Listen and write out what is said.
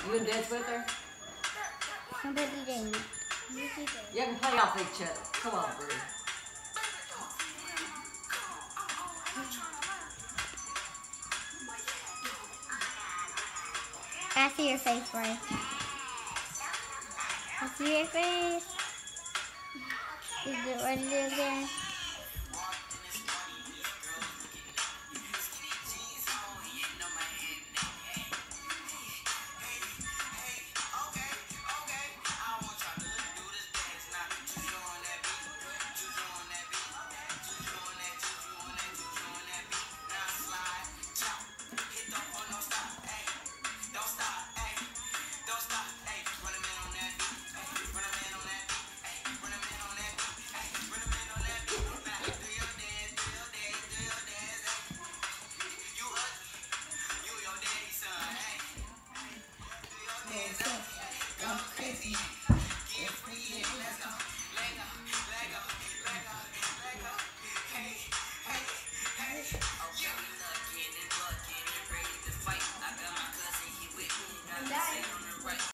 You gonna dance with her? Somebody dance. You can play off each other. Come on, Bree. I see your face, Ray. I see your face. Is it ready to again?